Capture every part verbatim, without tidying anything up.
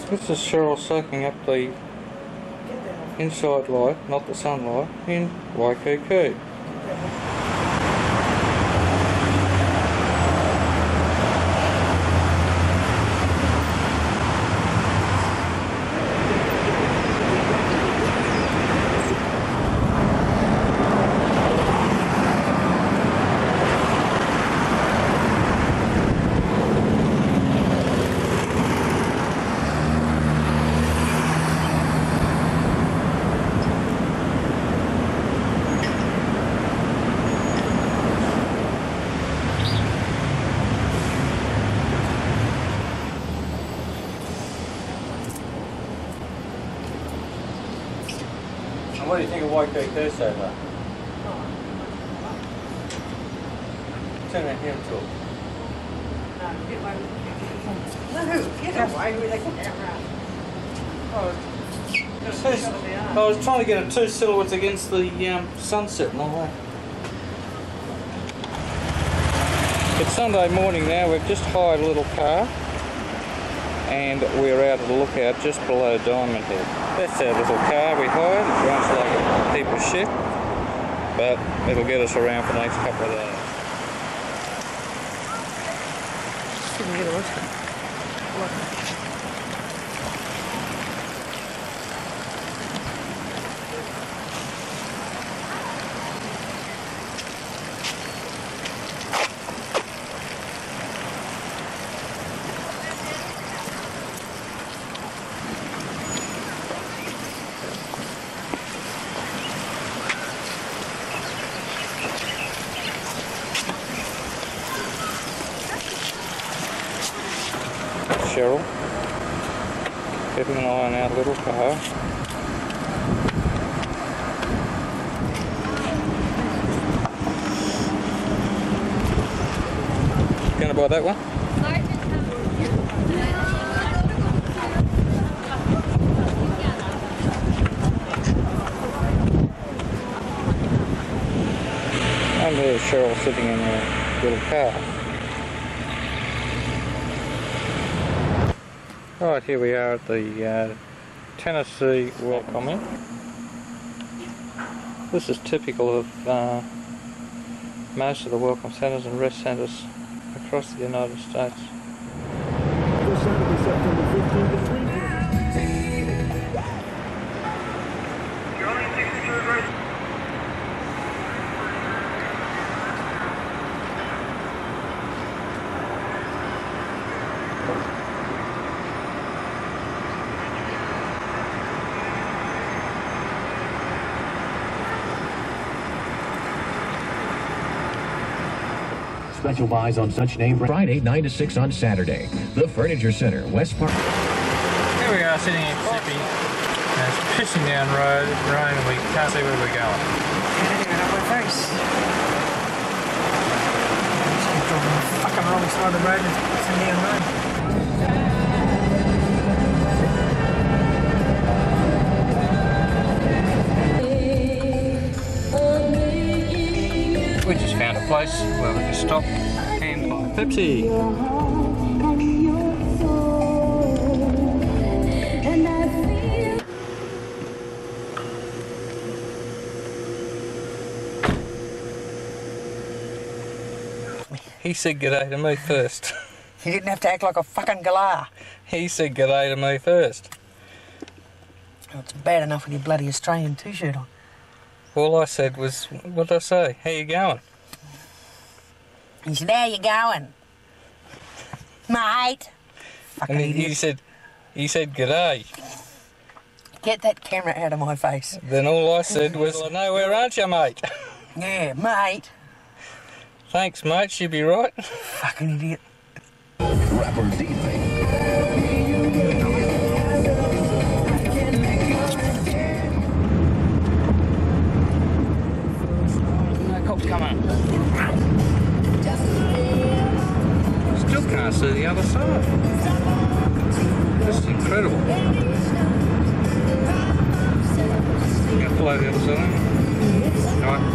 This is Cheryl soaking up the inside light, not the sunlight, in Waikiki. What do you think of Waikiki so far? Turn that hand to it. No, get away with the camera. I was trying to get a two silhouettes against the um, sunset and all that. It's Sunday morning now. We've just hired a little car and we're out at the lookout just below Diamond Head. That's our little car we hired. It runs like a heap of shit, but it'll get us around for the next couple of days. Cheryl, keeping an eye on our little car. Gonna buy that one? And there's Cheryl sitting in a little car. Right, here we are at the uh, Tennessee Welcome Inn. This is typical of uh, most of the welcome centres and rest centres across the United States. This Saturday, September fifteenth at three p m Special buys on such name Friday nine to six on Saturday. The Furniture Center, West Park. Here we are sitting in Mississippi. And it's pissing down road, rain, and we can't see where we're going. My face. I'm driving the fucking wrong side of the road and it's pissing down rain. We just found a place where we can stop and buy Pepsi. He said g'day to me first. You didn't have to act like a fucking galah. He said g'day to me first. Oh, it's bad enough with your bloody Australian t-shirt on. All I said was, what did I say? How you going? He said, how you going? Mate. Fucking And he, idiot. he said, he said g'day. Get that camera out of my face. Then all I said was, well, I know where aren't you, mate? Yeah, mate. Thanks, mate, she'll be right. Fucking idiot. Rapper D J. Coming. Still can't see the other side. Just incredible. You gonna pull over the other side? Alright.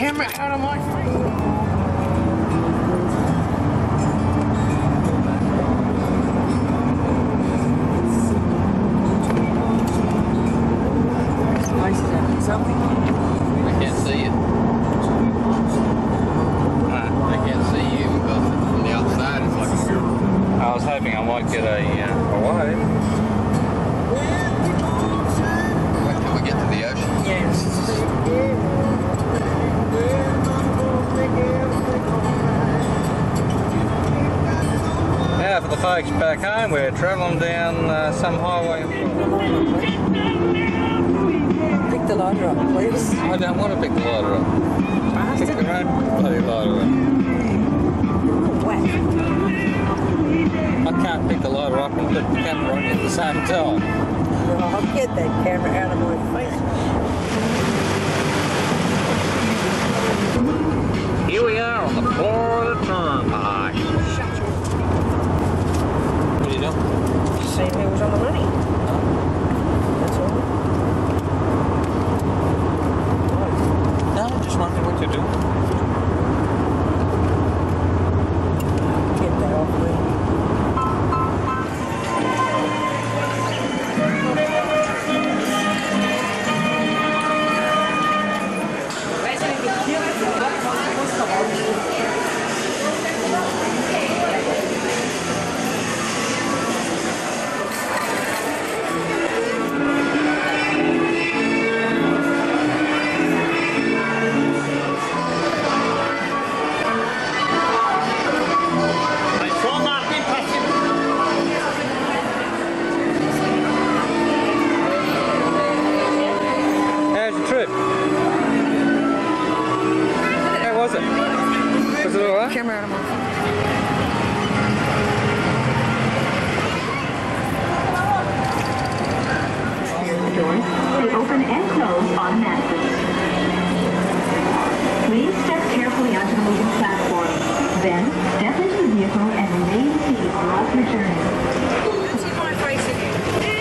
camera out of my face. Something. I can't see it. I can't see you because from the outside it's like a mirror. I was hoping I might get a, uh, a wave. Wait till we get to the ocean. Yes. Now for the folks back home, we're travelling down uh, some highway. Pick the lighter up, please. I don't want to pick the lighter up. Pick your own bloody lighter up. Whack. I can't pick the lighter up and put the camera on you at the same time. Well, I'll get that camera out of my face. Here we are on the Florida Turnpike. What are you doing? Just seeing who was on the money. That's all. No, I'm just wondering what you're doing. Get that off me. How's your trip? How was it? Was it alright? Camera out of my face. Doors stay open and close automatically. Please step carefully onto the moving platform. Then, step into the vehicle and remain seated throughout your journey. See my face again.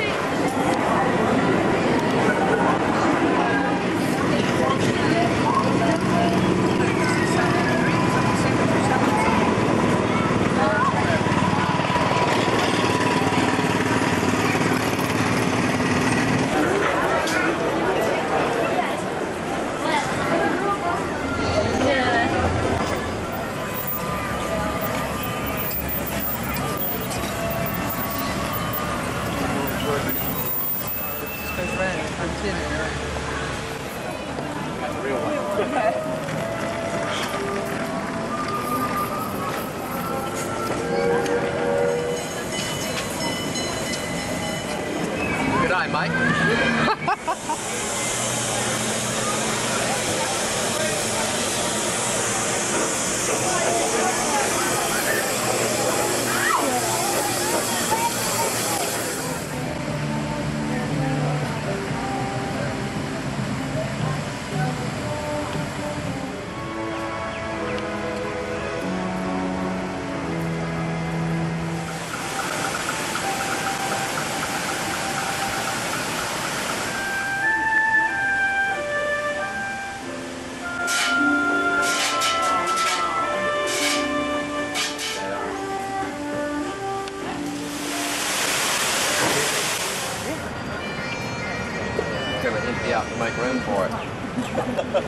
Good eye, Mike. Gonna empty out to make room for it.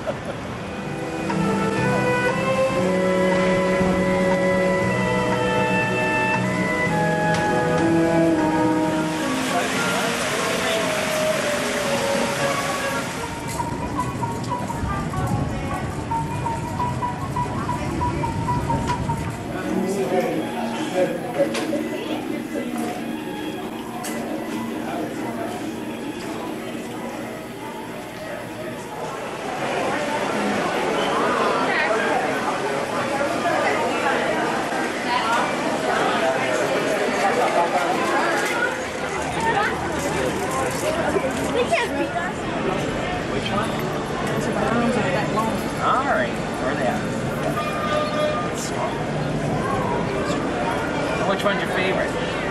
Which one's your favorite?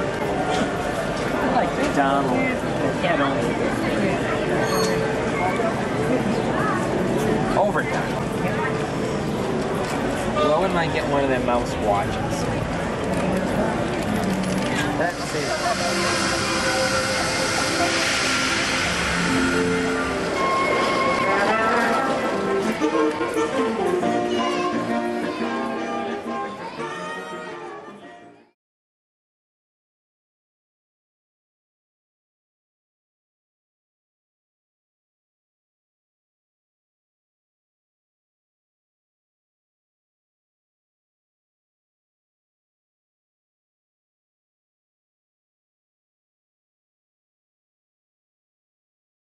I like McDonald's. Yeah, don't. Overdone. Well, I wouldn't mind getting one of them mouse watches. That's it.